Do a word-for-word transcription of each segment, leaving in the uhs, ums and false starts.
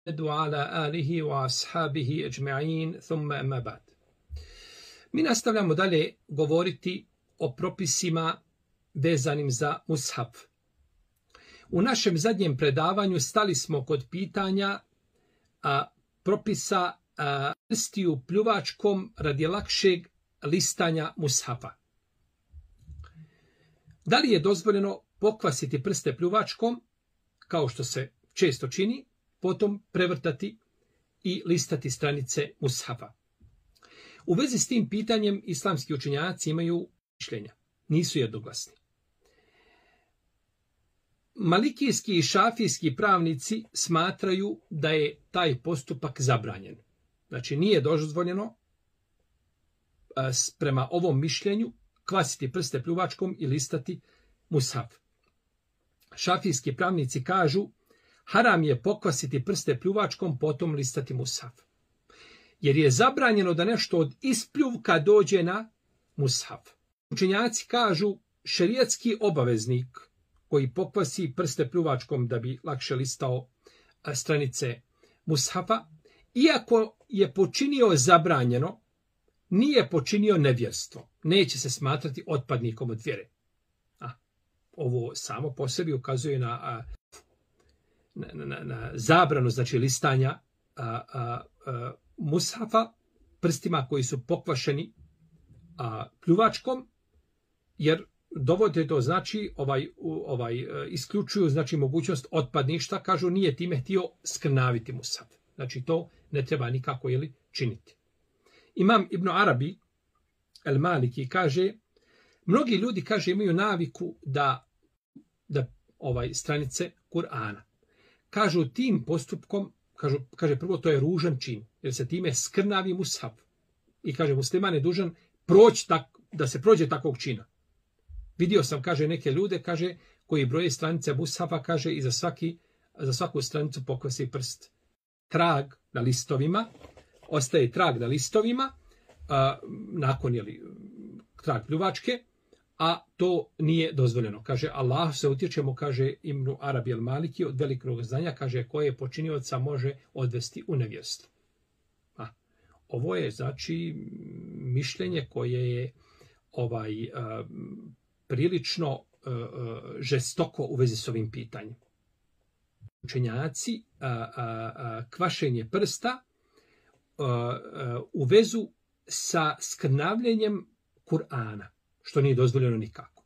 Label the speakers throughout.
Speaker 1: وعلى آله وأصحابه أجمعين ثم أما بعد. Mi nastavljamo dalje govoriti o propisima vezanim za mushaf. U našem zadnjem predavanju stali smo kod pitanja a, propisa a, prstiju pljuvačkom radi lakšeg listanja mushafa. Da li je dozvoljeno pokvasiti prste pljuvačkom, kao što se često čini, potom prevrtati i listati stranice mushafa? U vezi s tim pitanjem islamski učenjaci imaju mišljenja, nisu jednoglasni. Malikijski i šafijski pravnici smatraju da je taj postupak zabranjen. Znači nije dozvoljeno prema ovom mišljenju kvasiti prste pljuvačkom i listati mushaf. Šafijski pravnici kažu haram je pokvasiti prste pljuvačkom, potom listati mushaf. Jer je zabranjeno da nešto od ispljuvka dođe na mushaf. Učenjaci kažu šerijatski obaveznik koji pokvasi prste pljuvačkom da bi lakše listao stranice mushafa, iako je počinio zabranjeno, nije počinio nevjerstvo. Neće se smatrati otpadnikom od vjere. A, ovo samo po sebi ukazuje na, na, na, na zabranu, znači listanja a, a, a, mushafa prstima koji su pokvašeni a, pljuvačkom, jer dovode to znači ovaj, ovaj, isključuju znači mogućnost otpadništva, kažu nije time htio skrnaviti mushaf. Znači to ne treba nikako jeli, činiti. Imam Ibn Arabi El Maliki kaže, mnogi ljudi kaže imaju naviku da, da ovaj stranice Kur'ana. Kažu tim postupkom, kažu, kaže prvo to je ružan čin, jer se time skrnavi mushaf. I kaže musliman je dužan proći tak, da se prođe takvog čina. Vidio sam, kaže, neke ljude, kaže, koji broje stranice mushafa, kaže, i za, svaki, za svaku stranicu pokvasi prst. Trag na listovima, ostaje trag na listovima, a, nakon, jeli, trag pljuvačke, a to nije dozvoljeno. Kaže, Allah se utječemo, kaže, Ibn Arabi el Maliki, od velikog znanja, kaže, koje počinioca može odvesti u nevjerstvo. A, ovo je, znači, mišljenje koje je ovaj... A, prilično uh, žestoko u vezi s ovim pitanjem. Učenjaci uh, uh, kvašenje prsta uh, uh, u vezu sa skrnavljenjem Kur'ana, što nije dozvoljeno nikako.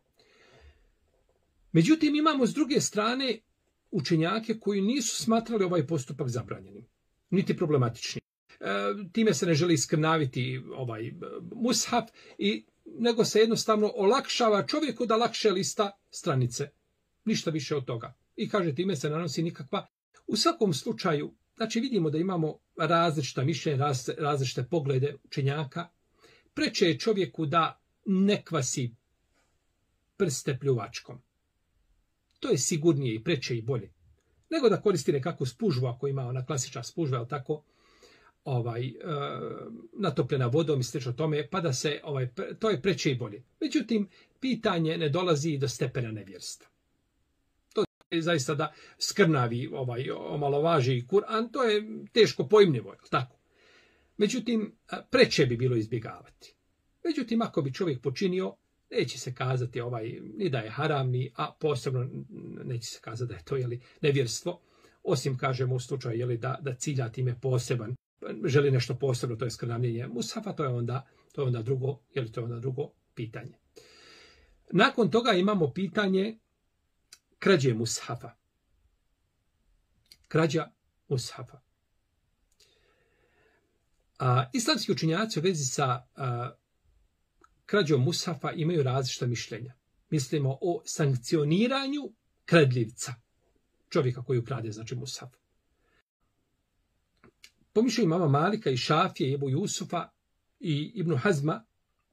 Speaker 1: Međutim, imamo s druge strane učenjake koji nisu smatrali ovaj postupak zabranjenim, niti problematičnim. Uh, time se ne želi skrnaviti ovaj mushaf i nego se jednostavno olakšava čovjeku da lakše lista stranice. Ništa više od toga. I kaže, time se nanosi nikakva. U svakom slučaju, znači vidimo da imamo različita mišljenja, različite poglede učenjaka. Preče je čovjeku da ne kvasi prste pljuvačkom. To je sigurnije i preče i bolje. Nego da koristi nekakvu spužvu, ako ima ona klasična spužva, ali tako, ovaj, e, natopljena vodom i slično tome, pa da se, ovaj, to je preče i bolje. Međutim, pitanje ne dolazi do stepena nevjerstva. To je zaista da skrnavi, ovaj, omalovaži Kur'an, to je teško pojmljivo, tako. Međutim, preče bi bilo izbjegavati. Međutim, ako bi čovjek počinio, neće se kazati ovaj, ni da je haramni, a posebno neće se kazati da je to jeli, nevjerstvo, osim, kažemo, u slučaju jeli, da, da cilja time poseban, želi nešto posebno, to je skrnavljenje mushafa, to je onda, to je onda drugo, je li to je onda drugo pitanje. Nakon toga imamo pitanje krađe mushafa. Krađa mushafa. A, islamski učenjaci u vezi sa a, krađom mushafa imaju različita mišljenja. Mislimo o sankcioniranju kradljivca, čovjeka koji ukrade, znači mushaf. Po mišljenju imama Malika i Šafije, i Ebu Jusufa i Ibnu Hazma,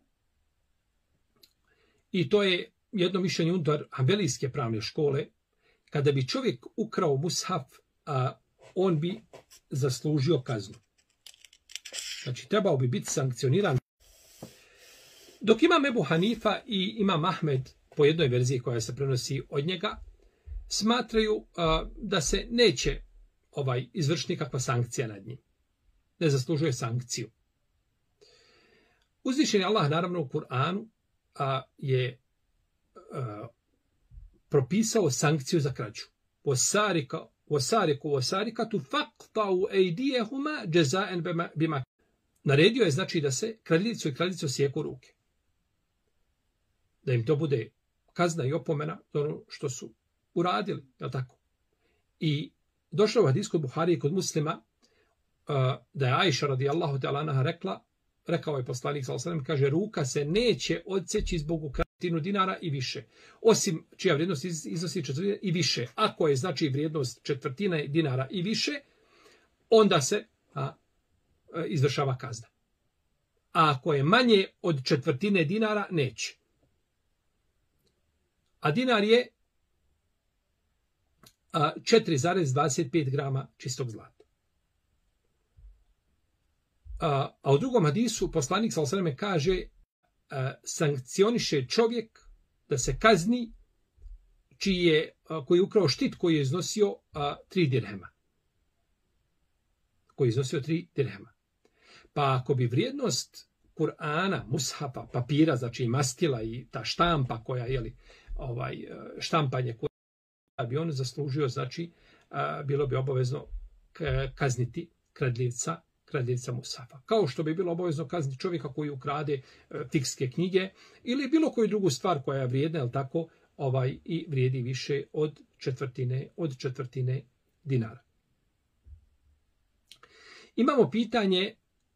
Speaker 1: i to je jedno mišljenje unutar Hanbelijske pravne škole, kada bi čovjek ukrao mushaf, a, on bi zaslužio kaznu. Znači, trebao bi biti sankcioniran. Dok imam Ebu Hanifa i imam Ahmed, po jednoj verziji koja se prenosi od njega, smatraju a, da se neće ovaj izvrši nikakva sankcija nad njim. Ne zaslužuje sankciju. Uzvišeni Allah, naravno, u Kur'anu a, je a, propisao sankciju za krađu. Wasarika, wasariku, wasarikatu faqta'u ejdijehuma jazaen bima. Naredio je, znači, da se kradljicu i kradljicu sjeku ruke. Da im to bude kazna i opomena za ono što su uradili, je tako? I došlo u hadisku kod Buhari i kod Muslima uh, da je Ajša radijallahu ta'ala anha rekla, rekao je poslanik sallallahu alejhi ve sellem, kaže, ruka se neće odseći zbog ukradenu dinara i više, osim čija vrijednost iznosi četvrtina i više. Ako je, znači, vrijednost četvrtina dinara i više, onda se a, izvršava kazna. A ako je manje od četvrtine dinara, neće. A dinar je četiri zarez dvadeset pet grama čistog zlata. A, a u drugom hadisu poslanik sallallahu alejhi ve sellem kaže a, sankcioniše čovjek da se kazni čiji je, a, koji je ukrao štit koji je iznosio a, tri dirhema. Koji je iznosio tri dirhema. Pa ako bi vrijednost Kur'ana, mushafa, papira, znači i mastila i ta štampa koja je li ovaj štampanje koje bi on zaslužio, znači bilo bi obavezno kazniti kradljivca, kradljivca mushafa. Kao što bi bilo obavezno kazniti čovjeka koji ukrade fikske knjige ili bilo koju drugu stvar koja je vrijedna, al tako, ovaj i vrijedi više od četvrtine od četvrtine dinara. Imamo pitanje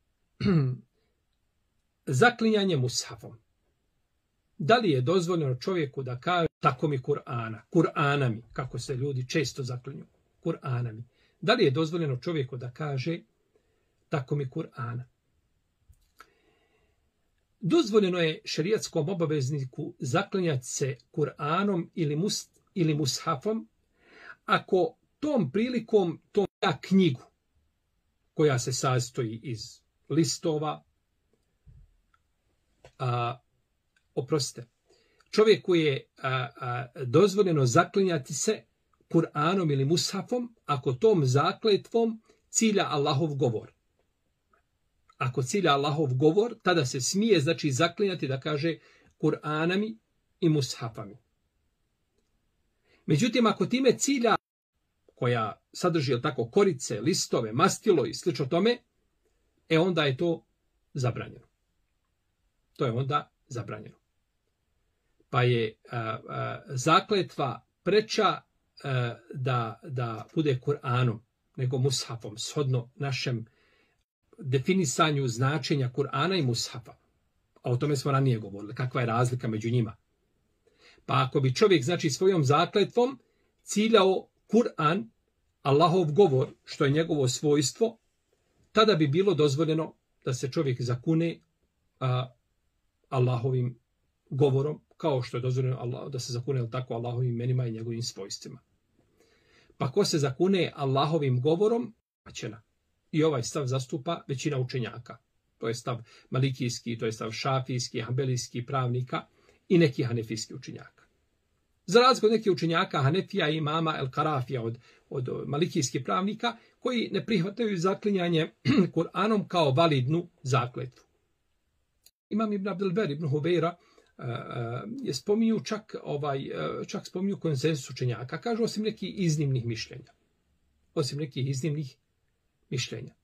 Speaker 1: zaklinjanje mushafom. Da li je dozvoljeno čovjeku da kaže tako mi Kur'ana, Kur'ana mi, kako se ljudi često zaklinju, Kur'ana mi. Da li je dozvoljeno čovjeku da kaže tako mi Kur'ana? Dozvoljeno je šerijatskom obavezniku zaklinjati se Kur'anom ili, mus, ili mushafom ako tom prilikom to ja knjigu koja se sastoji iz listova, a, oprostite, čovjeku je a, a, dozvoljeno zaklinjati se Kur'anom ili mushafom ako tom zakletvom cilja Allahov govor. Ako cilja Allahov govor, tada se smije, znači, zaklinjati da kaže Kur'anami i mushafami. Međutim, ako time cilja koja sadrži, tako, korice, listove, mastilo i slično tome, e onda je to zabranjeno. To je onda zabranjeno. Pa je a, a, zakletva preča a, da, da bude Kur'anom nego mushafom, shodno našem definisanju značenja Kur'ana i mushafa. A o tome smo ranije govorili, kakva je razlika među njima. Pa ako bi čovjek, znači, svojom zakletvom ciljao Kur'an, Allahov govor, što je njegovo svojstvo, tada bi bilo dozvoljeno da se čovjek zakune a, Allahovim govorom, kao što je dozvoljeno Allah, da se zakune tako Allahovim imenima i njegovim svojstvima. Pa ko se zakune Allahovim govorom, paćena. I ovaj stav zastupa većina učenjaka. To je stav malikijski, to je stav šafijski, hanbelijski pravnika i neki hanefijski učenjaka. Za razliku od nekih učenjaka, Hanefija i imama El Karafija od, od malikijskih pravnika, koji ne prihvataju zaklinjanje Kur'anom kao validnu zakletvu. Imam Ibn Abdelber, Ibn Hubeira, uh, je spominju čak, ovaj, uh, čak spominju konsenzus učenjaka. Kažu osim nekih iznimnih mišljenja. Osim nekih iznimnih mišljenja.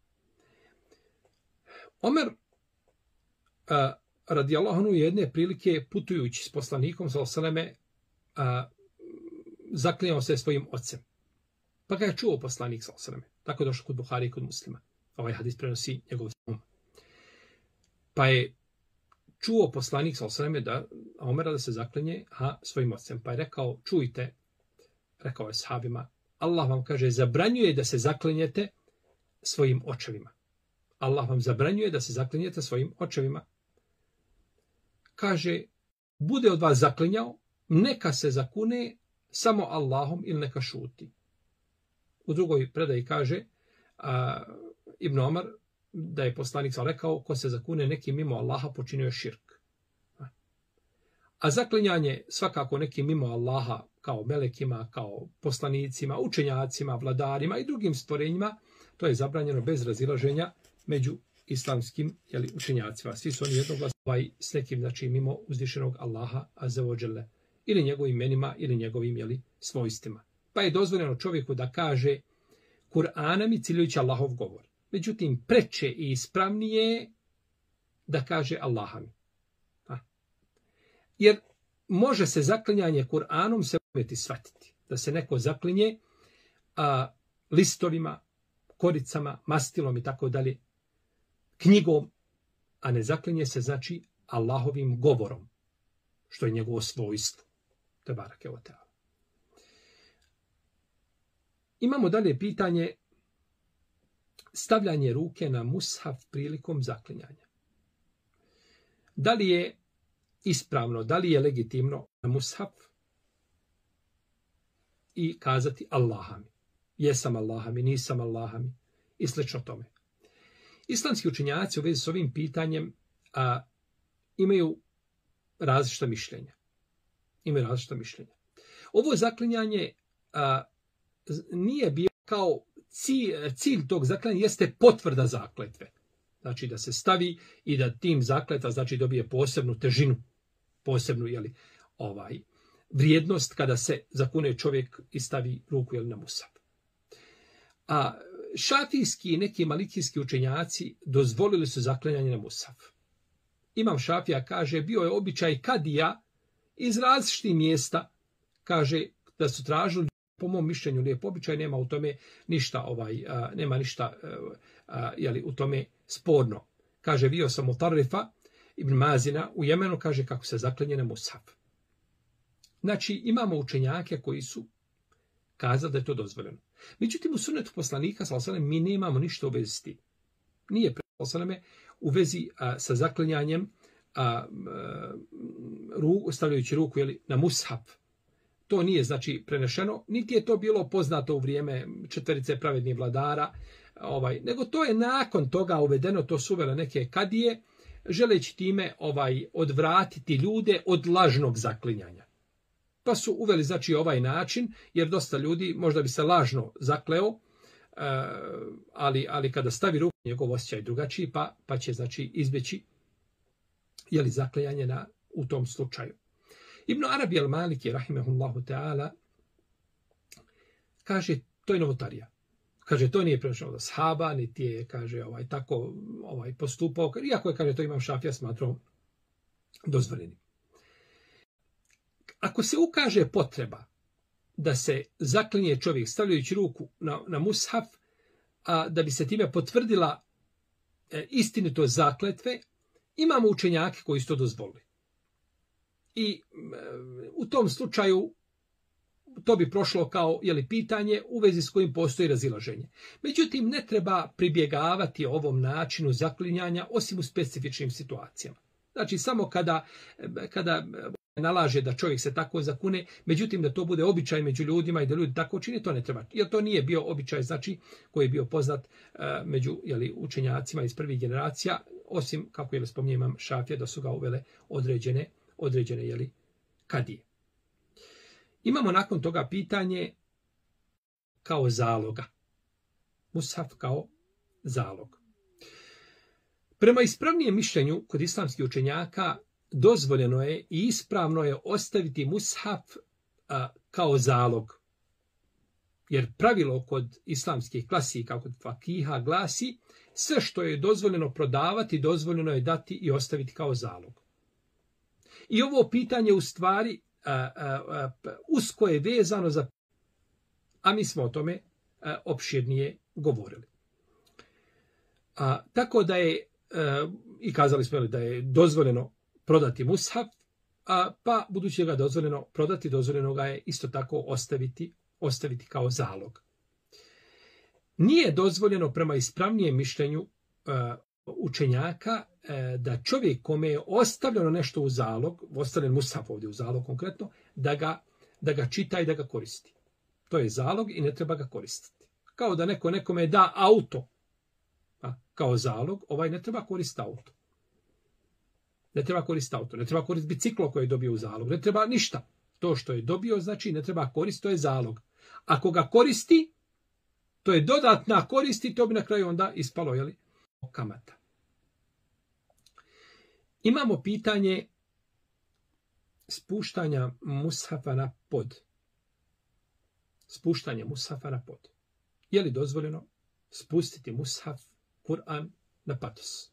Speaker 1: Omer uh, radijallahu anhu jedne prilike putujući s poslanikom sallallahu alejhi ve selleme uh, zaklinjao se svojim ocem. Pa ga je čuo poslanik sallallahu alejhi ve selleme. Tako je došlo kod Buhari i kod Muslima. Ovaj hadis prenosi njegov um. Pa je čuo poslanik sallallahu alejhi ve selleme da Omera da se zaklinje a svojim ocem. Pa je rekao, čujte, rekao je sahabima, Allah vam kaže, zabranjuje da se zaklinjete svojim očevima. Allah vam zabranjuje da se zaklinjete svojim očevima. Kaže, bude od vas zaklinjao, neka se zakune samo Allahom ili neka šuti. U drugoj predaji kaže a, Ibn Omar da je poslanik rekao, ko se zakune nekim mimo Allaha počinio je širk. A zaklinjanje svakako nekim mimo Allaha, kao melekima, kao poslanicima, učenjacima, vladarima i drugim stvorenjima, to je zabranjeno bez razilaženja među islamskim jeli, učenjacima. Svi su oni jednoglasni ovaj, s nekim, znači mimo uzvišenog Allaha azza wa dželle, ili njegovim imenima ili njegovim jeli, svojstvima. Pa je dozvoljeno čovjeku da kaže Kur'ana mi ciljujući Allahov govor. Međutim, preče i ispravnije da kaže Allaha mi. A? Jer može se zaklinjanje Kur'anom se umjeti shvatiti. Da se neko zaklinje a, listovima, koricama, mastilom i tako dalje, knjigom, a ne zaklinje se znači Allahovim govorom, što je njegovo svojstvo. To je barake o teala. Imamo dalje pitanje stavljanje ruke na mushaf prilikom zaklinjanja. Da li je ispravno, da li je legitimno na mushaf i kazati Allaha mi. Jesam Allaha mi, nisam Allaha mi i slično tome. Islamski učenjaci u vezi s ovim pitanjem a, imaju različita mišljenja. Imaju različita mišljenja. Ovo zaklinjanje a, nije bio kao cilj, cilj tog zaklinjanja jeste potvrda zakletve. Znači da se stavi i da tim zakletva znači dobije posebnu težinu, posebnu jeli, ovaj, vrijednost kada se zakune čovjek i stavi ruku jeli, na mushaf. A šafijski i neki malikijski učenjaci dozvolili su zaklinjanje na mushaf. Imam Šafija kaže, bio je običaj kadija iz različitih mjesta, kaže da su tražili, po mom mišljenju lijep običaj, nema u tome ništa, ovaj, a, nema ništa a, a, jeli, u tome sporno. Kaže, bio sam u Tarifa ibn Mazina u Jemenu, kaže kako se zaklinje na mushaf. Znači, imamo učenjake koji su kazali da je to dozvoljeno. Međutim, u sunnetu poslanika, sallallahu alejhi ve sellem, mi nemamo ništa u vezi s tim. Nije sallallahu u vezi a, sa zaklinjanjem, a, a, ru, stavljajući ruku jeli, na mushaf. To nije znači prenešeno, niti je to bilo poznato u vrijeme četverice pravednih vladara, ovaj, nego to je nakon toga uvedeno, to su uvele neke kadije, želeći time ovaj, odvratiti ljude od lažnog zaklinjanja. Pa su uveli znači ovaj način, jer dosta ljudi možda bi se lažno zakleo, ali, ali kada stavi ruku, njegov osjećaj drugačiji, pa, pa će znači izbjeći jeli, zaklinjanje na, u tom slučaju. Ibn Arabi al-Maliki, rahimehullahu ta'ala, kaže, to je novotarija. Kaže, to nije prenošeno od ashaba, niti je, kaže, ovaj, tako ovaj, postupao. Iako je, kaže, to Imam Šafija smatrao dozvoljenim. Ako se ukaže potreba da se zaklinje čovjek stavljajući ruku na, na mushaf, a da bi se time potvrdila e, istinitost zakletve, imamo učenjake koji su to dozvolili. I e, u tom slučaju to bi prošlo kao jeli, pitanje u vezi s kojim postoji razilaženje. Međutim, ne treba pribjegavati ovom načinu zaklinjanja osim u specifičnim situacijama. Znači, samo kada, kada nalaže da čovjek se tako zakune, međutim da to bude običaj među ljudima i da ljudi tako čine, to ne treba. Jer to nije bio običaj, znači, koji je bio poznat uh, među jeli, učenjacima iz prvih generacija, osim, kako je spominje Imam Šafija, da su ga uvele određene, određene jeli, kadije. Imamo nakon toga pitanje kao zaloga. Mushaf kao zalog. Prema ispravnijem mišljenju kod islamskih učenjaka dozvoljeno je i ispravno je ostaviti mushaf a, kao zalog. Jer pravilo kod islamskih klasika, kod fakiha glasi, sve što je dozvoljeno prodavati, dozvoljeno je dati i ostaviti kao zalog. I ovo pitanje u stvari a, a, a, usko je vezano za, a mi smo o tome a, opširnije govorili. A, tako da je, a, i kazali smo da je dozvoljeno prodati mushaf, a, pa budući ga dozvoljeno prodati, dozvoljeno ga je isto tako ostaviti, ostaviti kao zalog. Nije dozvoljeno prema ispravnijem mišljenju uh, učenjaka uh, da čovjek kome je ostavljeno nešto u zalog, ostavljen mushaf ovdje u zalog konkretno, da ga, da ga čita i da ga koristi. To je zalog i ne treba ga koristiti. Kao da neko nekome da auto a, kao zalog, ovaj ne treba koristiti auto. Ne treba koristiti auto, ne treba koristiti biciklo koje je dobio u zalog, ne treba ništa. To što je dobio, znači ne treba koristiti, to je zalog. Ako ga koristi, to je dodatna korist i to bi na kraju onda ispalo, jeli, kamata. Imamo pitanje spuštanja mushafa na pod. Spuštanje mushafa na pod. Je li dozvoljeno spustiti mushaf, Kur'an, na patos?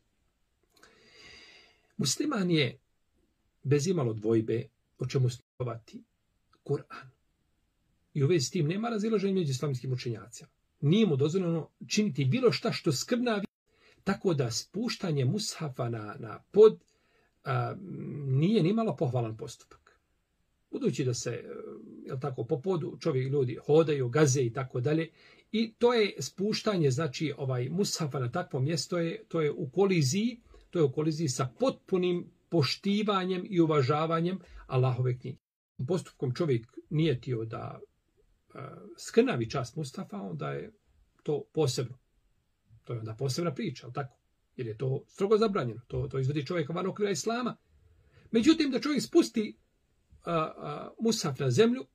Speaker 1: Musliman je bez imalo dvojbe o čemu stupovati Kur'an. I u vezi s tim nema razilaženja među islamskim učenjacima. Nije mu dozvoljeno činiti bilo šta što skrbnavi, tako da spuštanje mushafa na, na pod a, nije nimalo pohvalan postupak. Budući da se, jel tako, po podu čovjek ljudi hodaju, gaze i tako dalje, i to je spuštanje, znači ovaj mushafa na takvo mjesto je, to je u koliziji, to je u koliziji sa potpunim poštivanjem i uvažavanjem Allahove knjige. Postupkom čovjek nije htio da uh, skrnavi čast Mustafa, onda je to posebno. To je onda posebna priča, ali tako? Jer je to strogo zabranjeno. To, to izvodi čovjeka van okvira islama. Međutim, da čovjek spusti uh, uh, Mushaf na zemlju,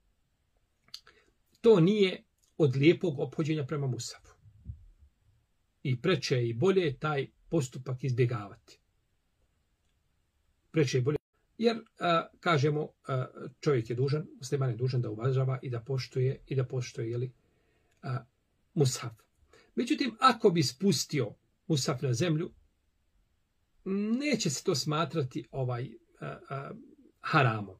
Speaker 1: to nije od lijepog ophođenja prema Mushafu. I preče je i bolje je taj postupak izbjegavati. Preče je bolje. Jer, a, kažemo, a, čovjek je dužan, musliman je dužan da uvažava i da poštuje, i da poštuje, jeli, a, mushaf. Međutim, ako bi spustio mushaf na zemlju, neće se to smatrati ovaj a, a, haramom.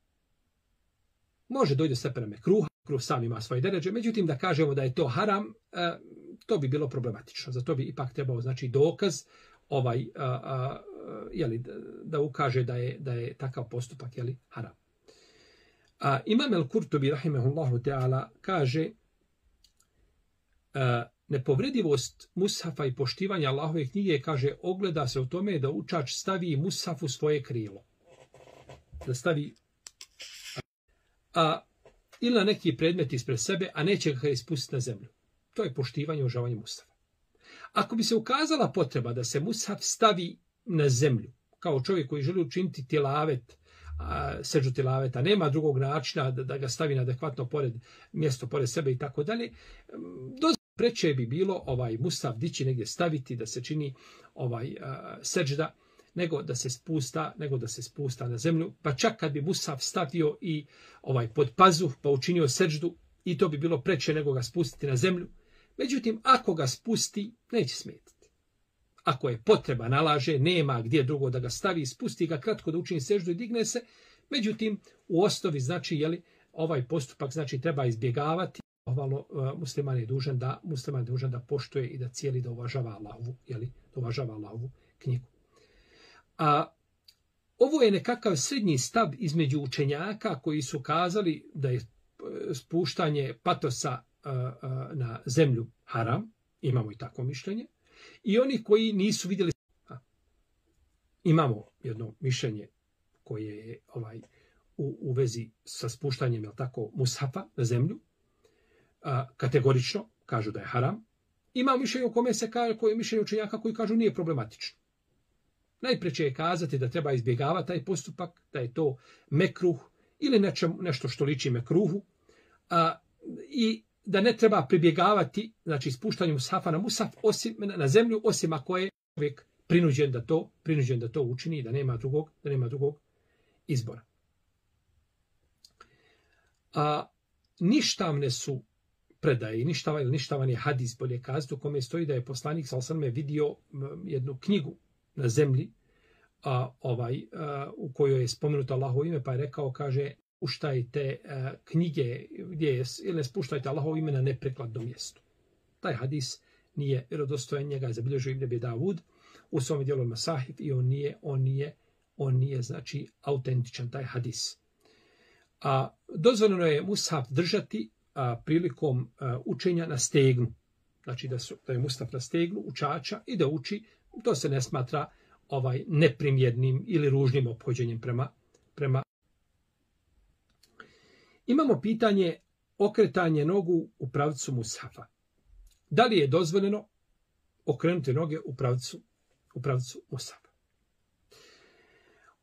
Speaker 1: Može doći do stepena mekruha, kruh sam ima svoje deređe, međutim, da kažemo da je to haram, a, to bi bilo problematično. Zato bi ipak trebao, znači, dokaz ovaj, a, a, jeli, da, da ukaže da je, da je takav postupak, jeli, haram. A, Imam el-Kurtubi, rahimehullahu ta'ala, kaže a, nepovredivost mushafa i poštivanja Allahove knjige, kaže, ogleda se u tome da učač stavi mushaf u svoje krilo. Da stavi a, ili na neki predmet ispred sebe, a neće ga ispustiti na zemlju. To je poštivanje i uvažavanje mushafa. Ako bi se ukazala potreba da se mushaf stavi na zemlju, kao čovjek koji želi učiniti tilavet, a, seđu tilaveta, nema drugog načina da, da ga stavi na adekvatno pored, mjesto pored sebe i tako dalje, preče bi bilo ovaj mushaf dići negdje staviti da se čini ovaj a, seđda, nego da se spusta, nego da se spusta na zemlju, pa čak kad bi mushaf stavio i ovaj pod pazuh pa učinio seđdu, i to bi bilo preče nego ga spustiti na zemlju. Međutim, ako ga spusti, neće smetiti. Ako je potreba nalaže, nema gdje drugo da ga stavi, spusti ga kratko da učini seždu i digne se. Međutim, u osnovi, znači, jeli, ovaj postupak, znači, treba izbjegavati. Ovalo, uh, musliman je dužan da, musliman je dužan da poštuje i da cijeli, da uvažava Allahovu, jeli, da uvažava Allahovu knjigu. A ovo je nekakav srednji stav između učenjaka koji su kazali da je spuštanje patosa na zemlju haram, imamo i takvo mišljenje, i oni koji nisu vidjeli. Imamo jedno mišljenje koje je ovaj, u, u vezi sa spuštanjem, jel tako, mushafa na zemlju, a, kategorično kažu da je haram. Imamo mišljenje u kome se kaže, koje je mišljenje učenjaka koji kažu nije problematično. Najpreće je kazati da treba izbjegavati taj postupak, da je to mekruh ili nečem, nešto što liči mekruhu, a, i da ne treba pribjegavati, znači, spuštanju mushafa na mushaf, osim, na zemlju, osim ako je čovjek prinuđen da to, prinuđen da to učini i da nema drugog, da nema drugog izbora. A ništavne su predaje, ništava ili ništavan je hadis, bolje kazati, u kome stoji da je poslanik sallallahu alejhi ve sellem vidio jednu knjigu na zemlji, a, ovaj, a, u kojoj je spomenuto Allahovo ime, pa je rekao, kaže, spuštajte uh, knjige gdje je, ili ne spuštajte Allahovo ime na neprekladnom mjestu. Taj hadis nije vjerodostojan, njega je zabilježio Ibn Abi Davud u svom djelu Masahif i on nije, on nije, on nije, znači, autentičan taj hadis. A dozvoljeno je mushaf držati a, prilikom a, učenja na stegnu. Znači da, su, da je mushaf na stegnu učača i da uči, to se ne smatra ovaj neprimjernim ili ružnim ophođenjem prema, prema. Imamo pitanje okretanje nogu u pravcu mushafa. Da li je dozvoljeno okrenuti noge u pravcu, u pravcu mushafa?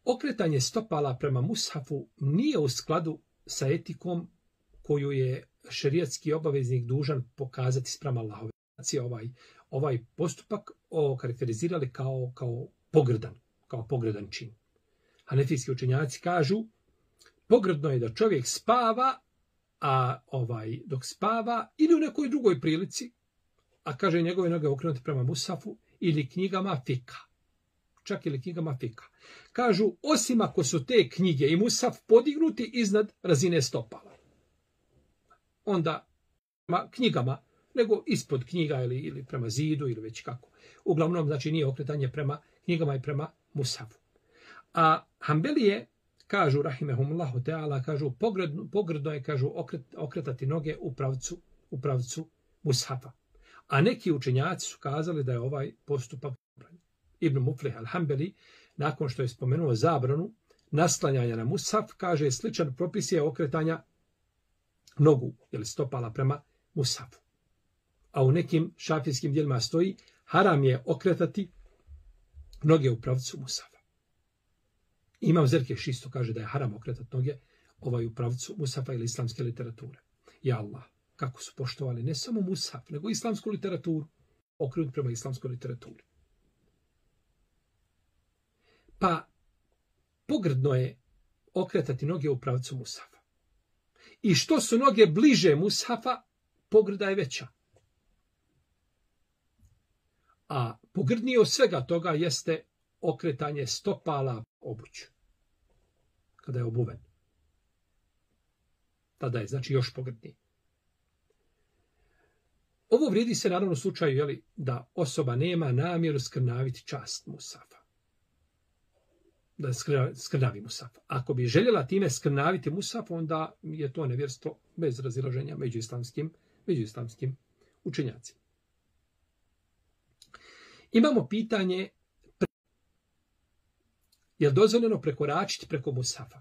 Speaker 1: okretanje stopala prema mushafu nije u skladu sa etikom koju je šerijatski obaveznik dužan pokazati spram Allahove. Ovaj, ovaj postupak okarakterizirali kao, kao pogrdan, kao pogrdan čin. Hanefijski učenjaci kažu, pogrdno je da čovjek spava, a ovaj dok spava ili u nekoj drugoj prilici, a kaže njegove noge okrenuti prema mushafu ili knjigama fika. Čak ili knjigama fika. Kažu, osim ako su te knjige i mushaf podignuti iznad razine stopala. Onda knjigama, nego ispod knjiga ili, ili prema zidu ili već kako. Uglavnom, znači, nije okretanje prema knjigama i prema mushafu. A Hanbelije kažu, rahimehumullahu teala, kažu, pogrdno, pogrdno je, kažu, okret, okretati noge u pravcu, u pravcu mushafa. A neki učenjaci su kazali da je ovaj postupak zabranjen. Ibn Muflih al-Hanbeli, nakon što je spomenuo zabranu naslanjanja na mushaf, kaže, sličan propis je okretanja nogu ili stopala prema mushafu. A u nekim šafijskim djelima stoji, haram je okretati noge u pravcu mushafa. Imam Zerkeš isto kaže da je haram okretati noge ovaj u pravcu mushafa ili islamske literature. Ja Allah, kako su poštovali ne samo mushaf, nego islamsku literaturu, okrenuti prema islamskoj literaturi. Pa pogrdno je okretati noge u pravcu mushafa. I što su noge bliže mushafa, pogrda je veća. A pogrdnije od svega toga jeste okretanje stopala obuću. Kada je obuven. Tada je, znači, još pogrdnije. Ovo vrijedi se naravno u slučaju, jeli, da osoba nema namjeru skrnaviti čast mushafa. Da skrnavi mushaf. Ako bi željela time skrnaviti mushaf, onda je to nevjerstvo bez razilaženja među islamskim, među islamskim učenjacima. Imamo pitanje, je li dozvoljeno prekoračiti preko mushafa?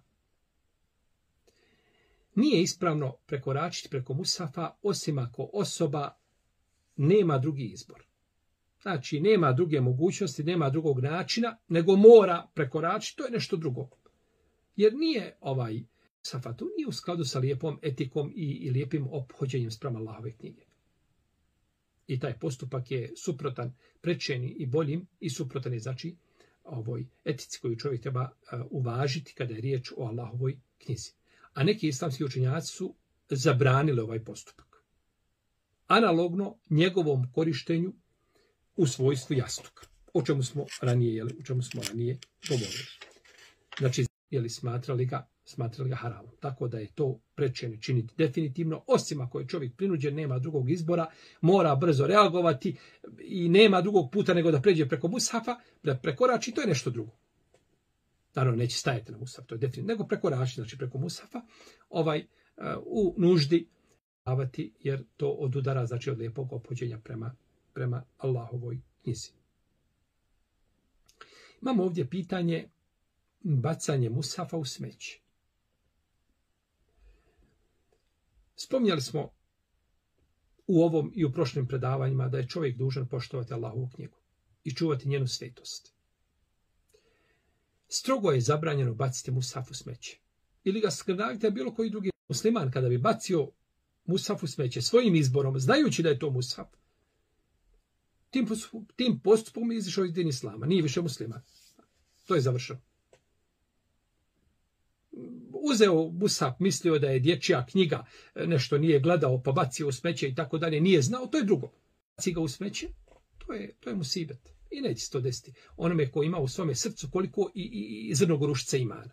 Speaker 1: Nije ispravno prekoračiti preko mushafa, osim ako osoba nema drugi izbor. Znači, nema druge mogućnosti, nema drugog načina, nego mora prekoračiti, to je nešto drugo. Jer nije ovaj mushafa, to nije u skladu sa lijepom etikom i, i lijepim ophođenjem spram Allahove knjige. I taj postupak je suprotan prečeni i boljim i suprotan je, znači, ovoj etici koju čovjek treba uh, uvažiti kada je riječ o Allahovoj knjizi. A neki islamski učenjaci su zabranili ovaj postupak. Analogno njegovom korištenju u svojstvu jastuka. O čemu smo ranije, jeli, o čemu smo ranije govorili. Znači, jeli, smatrali ga, smatrali ga haramom. Tako da je to prečeno činiti definitivno, osim ako je čovjek prinuđen, nema drugog izbora, mora brzo reagovati i nema drugog puta nego da pređe preko mushafa, da prekorači, to je nešto drugo. Naravno, neće stajati na mushaf, to je definitivno, nego prekorači, znači preko mushafa, ovaj, u nuždi davati, jer to odudara, znači, od lijepog ophođenja prema, prema Allahovoj knjizi. Imamo ovdje pitanje bacanje mushafa u smeće. Spominjali smo u ovom i u prošlim predavanjima da je čovjek dužan poštovati Allahovu knjigu i čuvati njenu svetost. Strogo je zabranjeno baciti mushaf u smeće. Ili ga skrnavite bilo koji drugi musliman kada bi bacio mushaf u smeće svojim izborom, znajući da je to mushaf, tim, tim postupom je izišao iz din islama. Nije više musliman. To je završeno. Uzeo mushaf, mislio da je dječja knjiga, nešto nije gledao, pa bacio u smeće i tako dalje, nije znao, to je drugo. Baci ga u smeće, to je, to je musibet. I neće se to desiti onome ko ima u svome srcu koliko i, i, i zrnogorušce imana.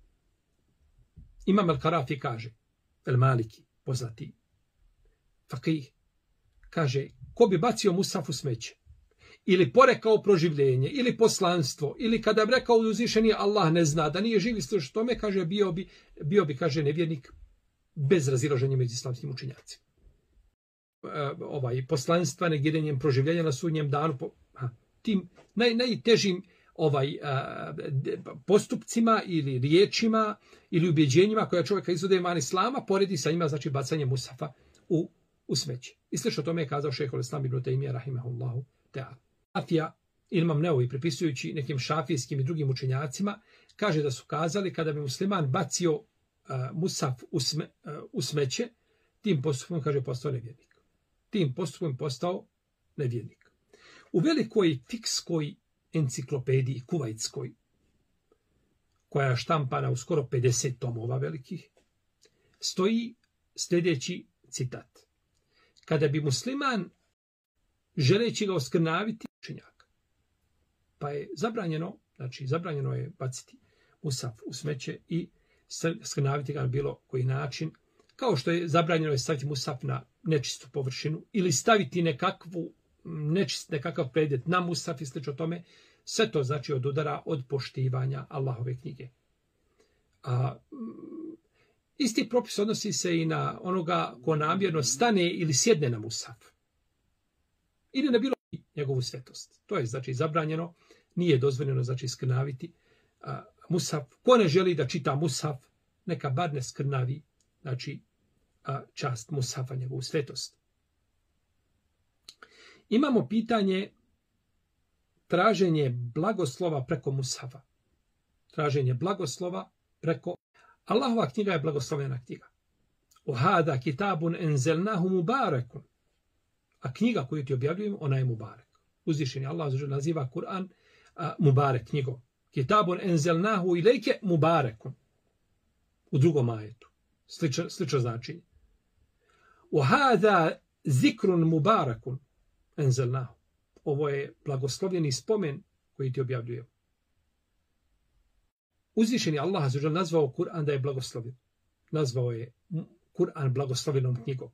Speaker 1: Imam al-Karafi kaže, El Maliki, poznati fakih, kaže, ko bi bacio mushaf u smeće, ili porekao proživljenje, ili poslanstvo, ili kada bi rekao uzvišeni Allah ne zna, da nije živi slušao tome, kaže, bio bi, bio bi, kaže, nevjernik bez razilaženja među islamskim učenjacima. E, ovaj, poslanstva, negiranjem proživljenja na sudnjem danu, po, ha, tim naj, najtežim ovaj, a, postupcima ili riječima ili ubjeđenjima koja čovjeka izvode van islama, poredi sa njima, znači, bacanje mushafa u, u smeće. I slično tome je kazao šejhul islam ibn Tejmija rahimehullahu ta'ala. Afija Imam Neovi, pripisujući nekim šafijskim i drugim učenjacima, kaže da su kazali kada bi musliman bacio uh, musaf u, sme, uh, u smeće, tim postupkom, kaže, postao nevjernik. Tim postupkom postao nevjernik. U velikoj fikskoj enciklopediji kuvajtskoj, koja je štampana u skoro pedeset tomova velikih, stoji sljedeći citat. Kada bi musliman, želeći ga oskrnaviti, učenjak, pa je zabranjeno, znači zabranjeno je baciti musaf u smeće i skrnaviti ga na bilo koji način, kao što je zabranjeno je staviti musaf na nečistu površinu ili staviti nekakvu, nečist, nekakav predmet na musaf i slično tome, sve to znači odudara od poštivanja Allahove knjige. A, isti propis odnosi se i na onoga ko namjerno stane ili sjedne na musaf. Ili na bilo njegovu svetost. To je znači zabranjeno, nije dozvoljeno znači skrnaviti a, musaf. Ko ne želi da čita musaf, neka bar ne skrnavi znači a, čast musafa, njegovu svetost. Imamo pitanje traženje blagoslova preko mushafa. Traženje blagoslova preko... Allahova knjiga je blagoslovljena knjiga. Ohada kitabun enzelnahu mubarakun. A knjiga koju ti objavljujem, ona je mubarek. Uzvišeni Allah naziva Kur'an mubarek knjigom. Kitabun enzelnahu ilejke mubarekun. U drugom ajetu. Slično, slično značenje. Ohada zikrun mubarakun enzelnahu. Ovo je blagoslovljeni spomen koji ti objavljujem. Uzvišeni Allah nazvao Kur'an da je blagoslovljen. Nazvao je Kur'an blagoslovljenom knjigom.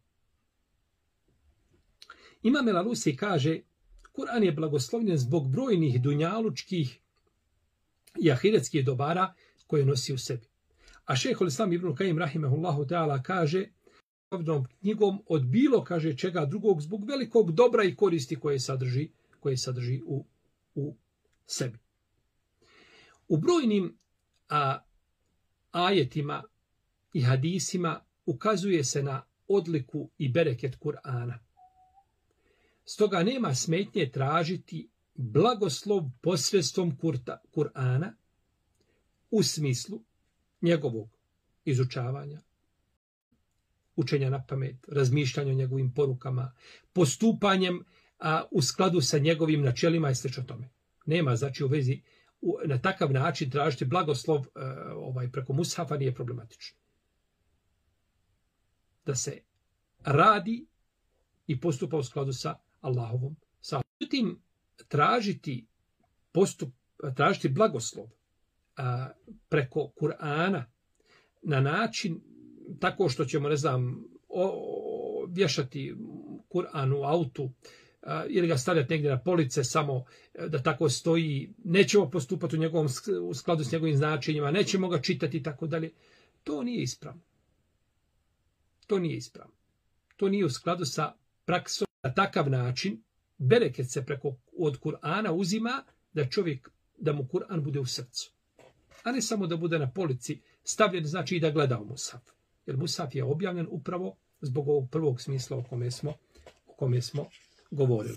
Speaker 1: Imam El-Alusi kaže, Kur'an je blagoslovljen zbog brojnih dunjalučkih i ahiretskih dobara koje nosi u sebi. A šejhul Islam ibn Kajim rahimehullahu ta'ala kaže, blagoslovljenom knjigom od bilo, kaže, čega drugog zbog velikog dobra i koristi koje sadrži, koje sadrži u, u sebi. U brojnim a, ajetima i hadisima ukazuje se na odliku i bereket Kur'ana. Stoga nema smetnje tražiti blagoslov posredstvom Kur'ana u smislu njegovog izučavanja, učenja na pamet, razmišljanja o njegovim porukama, postupanjem a, u skladu sa njegovim načelima i slično tome. Nema, znači, u vezi u, na takav način tražiti blagoslov a, ovaj, preko mushafa nije problematično. Da se radi i postupa u skladu sa Allahovom. Sa Međutim, tražiti, postup, tražiti blagoslov a, preko Kur'ana na način tako što ćemo, ne znam, o, o, vješati Kur'an u autu a, ili ga stavljati negdje na police samo da tako stoji, nećemo postupati u, njegovom, u skladu s njegovim značenjima, nećemo ga čitati i tako dalje. To nije ispravno. To nije ispravno. To nije u skladu sa praksom. Na takav način bereket se preko od Kur'ana uzima da čovjek, da mu Kur'an bude u srcu. A ne samo da bude na polici stavljen, znači i da gleda u mushaf. Jer mushaf je objavljen upravo zbog ovog prvog smisla o kome smo, o kome smo govorili.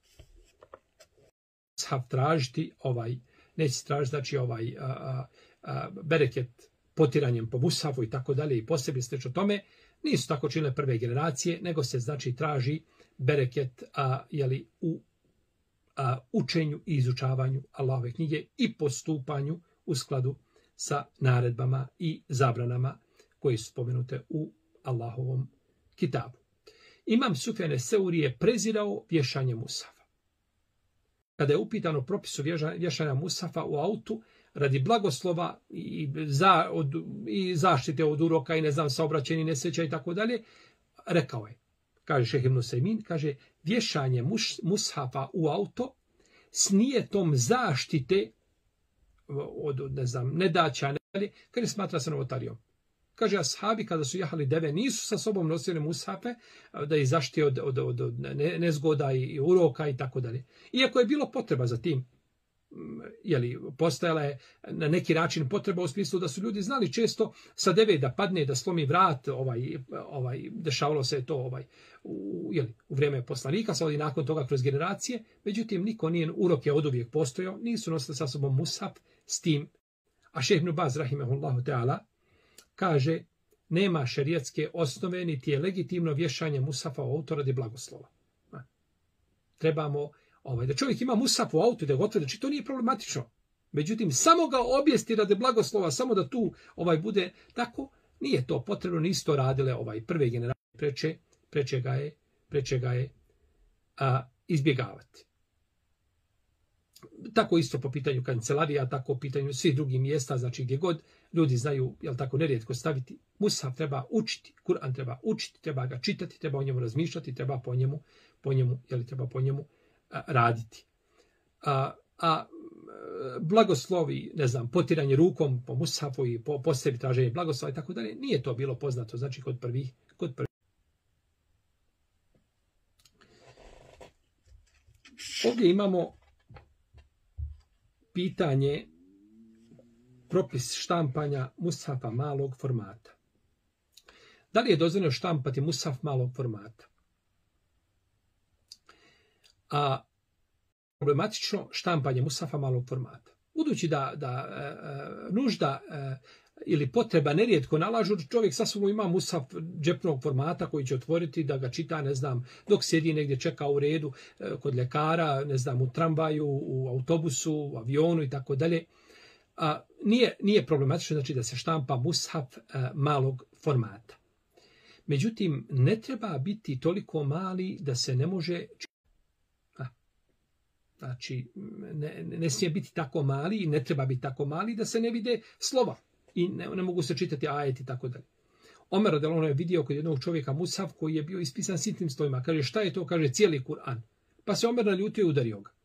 Speaker 1: Mushaf tražiti ovaj, neće tražiti znači ovaj a, a, a, bereket potiranjem po mushafu i tako dalje i posebi slično tome, nisu tako činile prve generacije, nego se znači traži bereket a, jeli, u a, učenju i izučavanju Allahove knjige i postupanju u skladu sa naredbama i zabranama koje su spomenute u Allahovom kitabu. Imam Sufjan Seuri je prezirao vješanje mushafa. Kada je upitano propisu vješanja mushafa u autu, radi blagoslova i, za, od, i zaštite od uroka i ne znam saobraćajnih nesreća i tako dalje, rekao je, kaže Šejh Ibn Usejmin, kaže vješanje muš, mushafa u auto s nijetom zaštite od, ne znam, nedaća, ne dalje, kaže smatra se novotarijom. Kaže, ashabi kada su jahali deve nisu sa sobom nosili mushafe da ih zaštite od, od, od, od nezgoda i uroka i tako dalje. Iako je bilo potreba za tim. jeli, postojala je na neki način potreba u smislu da su ljudi znali često sa deve da padne, da slomi vrat, ovaj, ovaj, dešavalo se to ovaj, u, jeli, u vrijeme poslanika, sad i nakon toga kroz generacije, međutim niko nije, urok je oduvijek postojao, nisu nosili sa sobom mushaf s tim. A šejh Ibn Baz rahimehullahu ta'ala kaže, nema šerijatske osnove, niti je legitimno vješanje mushafa u auto radi blagoslova. Trebamo ovaj, da čovjek ima mushaf u autu, da ga otvori, znači to nije problematično. Međutim, samo ga objesti radi blagoslova, samo da tu ovaj bude tako, nije to potrebno, nisu to radile ovaj, prve generacije, preče, preče ga je, preče ga je a, izbjegavati. Tako isto po pitanju kancelarija, tako po pitanju svih drugih mjesta, znači gdje god ljudi znaju, jel tako, nerijetko staviti. Mushaf treba učiti, Kur'an treba učiti, treba ga čitati, treba o njemu razmišljati, treba po njemu, po njemu, jel treba po njemu a, raditi. A, a blagoslovi, ne znam, potiranje rukom po mushafu i po, po sebi traženje blagoslova i tako dalje, nije to bilo poznato, znači kod prvih, kod prvih. Ovdje imamo pitanje, propis štampanja mushafa malog formata. Da li je dozvoljeno štampati mushaf malog formata? A problematično štampanje mushafa malog formata. Budući da, da e, nužda e, ili potreba nerijetko nalažu, čovjek sa sobom ima mushaf džepnog formata koji će otvoriti da ga čita, ne znam, dok sjedi negdje, čeka u redu, e, kod ljekara, ne znam, u tramvaju, u autobusu, u avionu i tako dalje. A, nije, nije problematično, znači, da se štampa mushaf e, malog formata. Međutim, ne treba biti toliko mali da se ne može... Znači, ne, ne smije biti tako mali i ne treba biti tako mali da se ne vide slova i ne, ne mogu se čitati ajeti i tako dalje. Omer radijallahu anhu je vidio kod jednog čovjeka mushaf koji je bio ispisan sitnim slovima. Kaže, šta je to? Kaže, cijeli Kur'an. Pa se Omer naljutio i udario ga.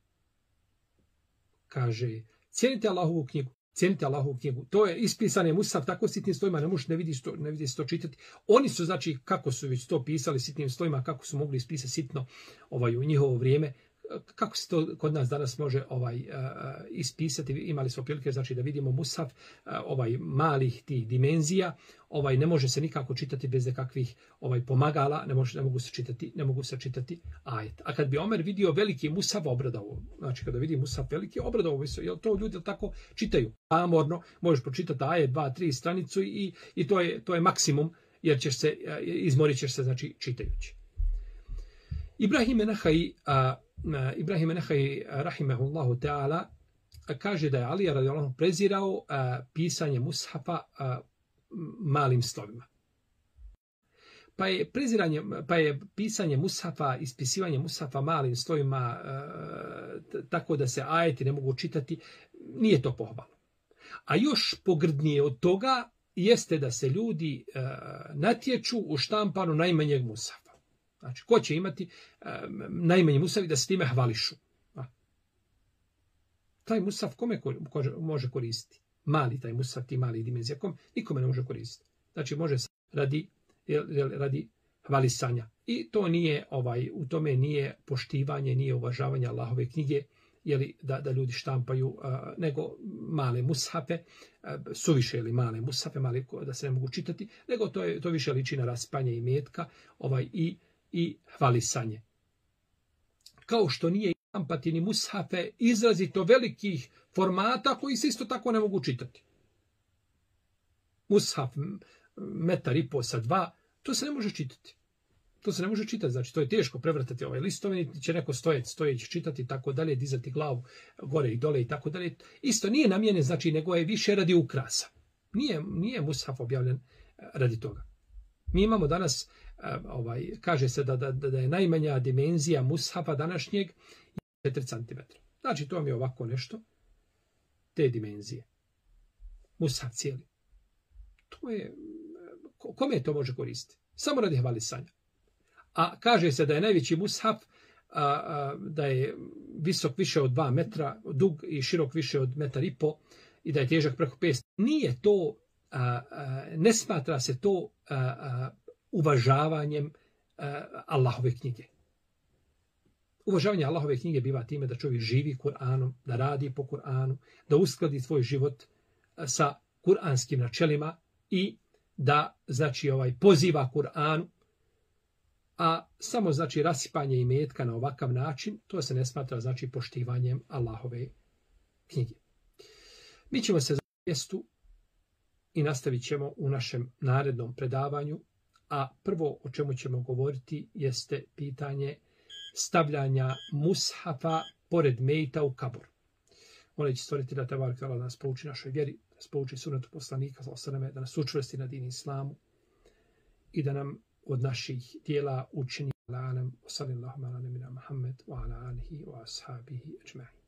Speaker 1: Kaže, cijenite Allahovu knjigu. Cijenite Allahovu knjigu. To je ispisan je mushaf tako sitnim slovima, ne možeš ne vidiš to, ne vidiš to čitati. Oni su, znači, kako su već to pisali sitnim slovima, kako su mogli ispisati sitno ovaj, u njihovo vrijeme, kako se to kod nas danas može ovaj uh, ispisati, imali smo prilike, znači, da vidimo mushaf uh, ovaj malih tih dimenzija, ovaj ne može se nikako čitati bez nekakvih ovaj pomagala, ne može, ne mogu se čitati, ne mogu se čitati ajet. A kad bi Omer vidio veliki mushaf, obradovao, znači kada vidi mushaf veliki, obradovao se, jel to ljudi tako čitaju. Amorno možeš pročitati ajet, dva, tri stranicu i i to je to je maksimum, jer ćeš se izmorit ćeš se, znači, čitajući. Ibrahim Nahai a Ibrahim Nahai rahimehullahu ta'ala kaže da je Alija radijallahu anhu prezirao a, pisanje mushafa a, malim slovima. Pa je preziranje, pa je pisanje mushafa, ispisivanje mushafa malim slovima a, tako da se ajeti ne mogu čitati, nije to pohvalno. A još pogrdnije od toga jeste da se ljudi a, natječu u štampanu najmanjeg mushafa. Znači, ko će imati um, najmanji mushaf da se time hvališu? A. Taj mushaf kome ko, ko može koristiti? Mali taj mushaf, ti mali dimenzija, kom, nikome ne može koristiti. Znači, može se radi, radi hvalisanja. I to nije, ovaj, u tome nije poštivanje, nije uvažavanje Allahove knjige, jeli, da, da ljudi štampaju, uh, nego male mushafe, uh, suviše ili male mushafe, mali, da se ne mogu čitati, nego to, je, to više liči na raspanje i metka, ovaj, i i hvalisanje. Kao što nije štampati ni mushafe izrazito velikih formata koji se isto tako ne mogu čitati. Mushaf metar i po sa dva, to se ne može čitati. To se ne može čitati, znači to je teško prevrtati ovaj listove, će neko stojeć, stojeći čitati, tako dalje, dizati glavu gore i dole i tako dalje. Isto nije namjene, znači, nego je više radi ukrasa. Nije, nije mushaf objavljen radi toga. Mi imamo danas, ovaj, kaže se da, da, da je najmanja dimenzija mushafa današnjeg četiri centimetra. Znači, to vam je ovako nešto, te dimenzije. Mushaf cijeli. To je, kome to može koristiti? Samo radi hvalisanja. A kaže se da je najveći mushaf, a, a, da je visok više od dva metra, dug i širok više od metar i po, i da je težak preko petsto. Nije to, a, a, ne smatra se to a, a, uvažavanjem a, Allahove knjige. Uvažavanje Allahove knjige biva time da čovjek živi Kur'anom, da radi po Kur'anu, da uskladi svoj život sa kuranskim načelima i da znači ovaj poziva Kur'anu, a samo znači rasipanje imetka na ovakav način, to se ne smatra znači poštivanjem Allahove knjige. Mi ćemo se za mjestu i nastavit ćemo u našem narednom predavanju, a prvo o čemu ćemo govoriti jeste pitanje stavljanja mushafa pored mejta u kabor. Molit će stvoriti da tebarek da nas pouči našoj vjeri, da nas pouči sunnetu poslanika, da nas učvrsti na din islamu i da nam od naših dijela učini. Sallallahu ala nabina Muhammed wa ala alihi wa ashabihi ajma'in.